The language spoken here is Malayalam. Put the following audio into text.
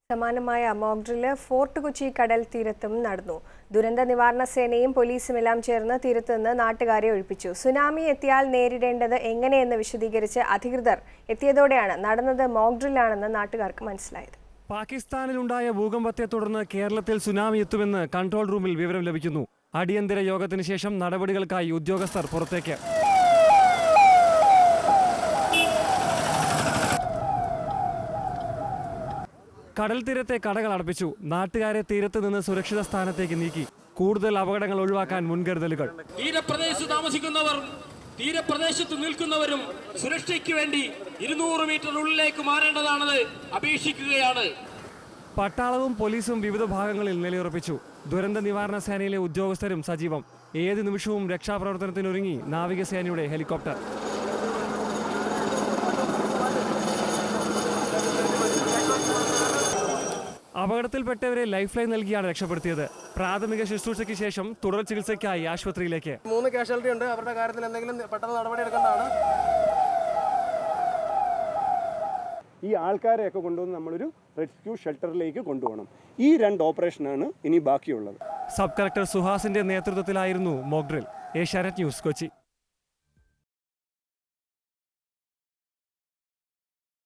സമാനമായ മോക്ക് ഡ്രില്ല് ഫോർട്ട് കൊച്ചി കടൽ തീരത്തും നടന്നു. ദുരന്ത നിവാരണ സേനയും പോലീസുമെല്ലാം ചേർന്ന് തീരത്ത് നിന്ന് നാട്ടുകാരെ ഒഴിപ്പിച്ചു. സുനാമി എത്തിയാൽ നേരിടേണ്ടത് എങ്ങനെയെന്ന് വിശദീകരിച്ച് അധികൃതർ എത്തിയതോടെയാണ് നടന്നത് മോക്ക് ഡ്രില്ലാണെന്ന് നാട്ടുകാർക്ക് മനസ്സിലായത്. പാകിസ്ഥാനിലുണ്ടായ ഭൂകമ്പത്തെ തുടർന്ന് കേരളത്തിൽ സുനാമി എത്തുമെന്ന് കൺട്രോൾ റൂമിൽ വിവരം ലഭിക്കുന്നു. അടിയന്തര യോഗത്തിന് ശേഷം നടപടികൾക്കായി ഉദ്യോഗസ്ഥർ പുറത്തേക്ക്. കടൽ തീരത്തെ കടകൾ അടപ്പിച്ചു. നാട്ടുകാരെ തീരത്ത് നിന്ന് സുരക്ഷിത സ്ഥാനത്തേക്ക് നീക്കി. കൂടുതൽ അപകടങ്ങൾ ഒഴിവാക്കാൻ മുൻകരുതലുകൾ. തീരപ്രദേശത്ത് താമസിക്കുന്നവർ തീരപ്രദേശത്ത് നിൽക്കുന്നവരും സുരക്ഷയ്ക്ക് വേണ്ടി 200 മീറ്റർ ഉള്ളിലേക്ക് മാറേണ്ടതാണെന്ന് അപേക്ഷിക്കുകയാണ്. പട്ടാളവും പോലീസും വിവിധ ഭാഗങ്ങളിൽ നിലയുറപ്പിച്ചു. ദുരന്ത നിവാരണ സേനയിലെ ഉദ്യോഗസ്ഥരും സജീവം. ഏത് നിമിഷവും രക്ഷാപ്രവർത്തനത്തിനൊരുങ്ങി നാവികസേനയുടെ ഹെലികോപ്റ്റർ. അപകടത്തിൽപ്പെട്ടവരെ ലൈഫ് ലൈൻ നൽകിയാണ് രക്ഷപ്പെടുത്തിയത്. പ്രാഥമിക ശുശ്രൂഷയ്ക്ക് ശേഷം തുടർ ചികിത്സയ്ക്കായി ആശുപത്രിയിലേക്ക്. 3 കാഷ്വാലിറ്റി ഉണ്ട്. അവരുടെ കാര്യത്തിൽ എന്തെങ്കിലും പെട്ടെന്ന് നടപടി എടുക്കേണ്ടതാണ്. ഈ ആൾക്കാരെയൊക്കെ കൊണ്ടുവന്ന് നമ്മളൊരു റെസ്ക്യൂ ഷെൽട്ടറിലേക്ക് കൊണ്ടുപോകണം. ഈ 2 ഓപ്പറേഷനാണ് ഇനി ബാക്കിയുള്ളത്. സബ് കളക്ടർ സുഹാസിന്റെ നേതൃത്വത്തിലായിരുന്നു മോക്ക് ഡ്രിൽ. ഏഷ്യാനെറ്റ് ന്യൂസ്, കൊച്ചി.